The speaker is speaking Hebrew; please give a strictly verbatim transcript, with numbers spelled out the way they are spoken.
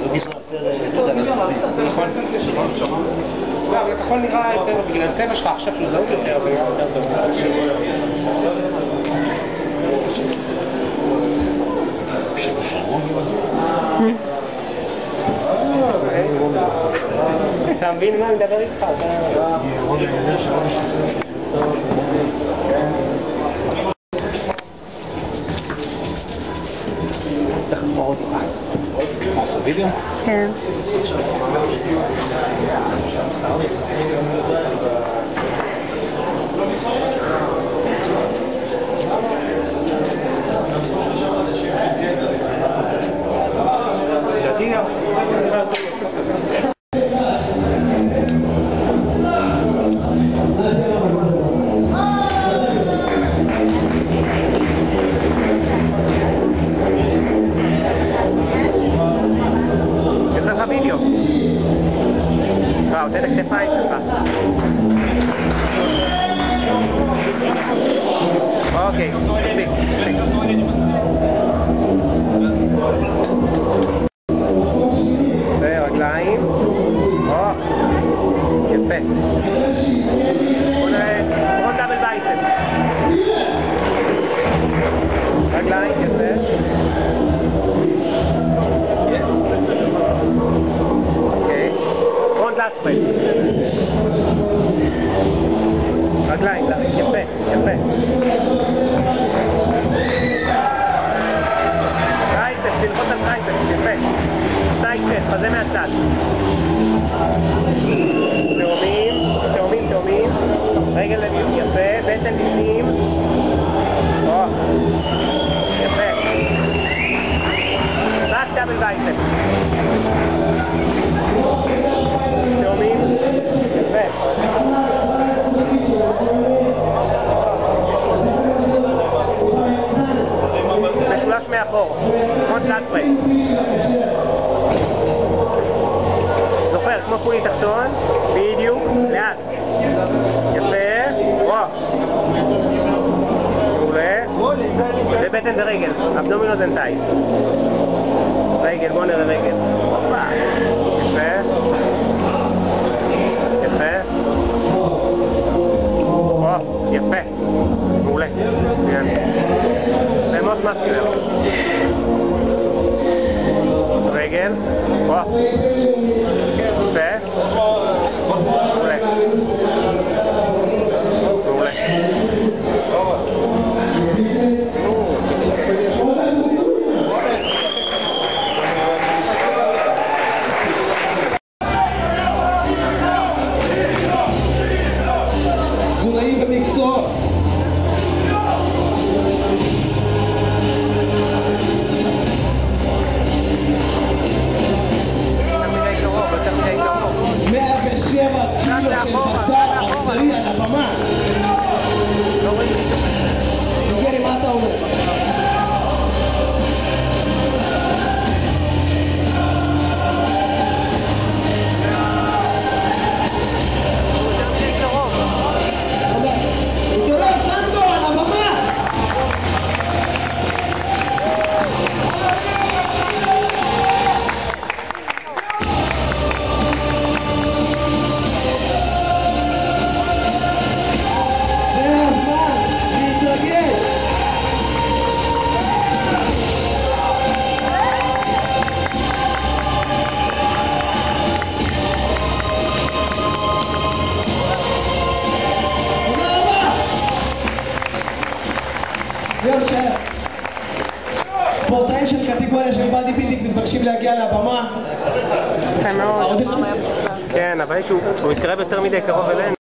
זה משרה יותר... נכון. לא, אבל הכחול נראה יותר בגלל הצבע שלך עכשיו שהוא זהות יותר, אבל נראה יותר טוב. שזה שרון? אתה מבין מה אני מדבר איתך? עושה וידאו? כן. וואו, תן הכתפיים שלך. אוקיי, מספיק, מספיק. ורגליים. או, יפה. בואו נראה, בואו דאבל בייספס. רגליים, יפה. לאספל. רגליים, יפה, יפה. טרייספס, תלחוץ על טרייספס, יפה. טרייספס, חזה מהצד. תאומים, תאומים, תאומים. רגל לביום, יפה, בטן בפנים. או, יפה. רק דאבל בייספס. תאומים, יפה. משולש מאחור, כמו תלת פרי. זוכר, כמו פולי תחתון, בדיוק, לאט. יפה, וואו. מעולה. ובטן ורגל, אבדומינות דנטאי. רגל, בוא נראה רגל. יפה. יפה. וואו, יפה. מעולה. זה מאוד מסקילר. רגל. וואו. יפה. מעולה. מעולה. ספורטאים של קטגוריה של בדי בילדינג מתבקשים להגיע לבמה. כן, אבל הוא מתקרב יותר מדי קרוב אלינו.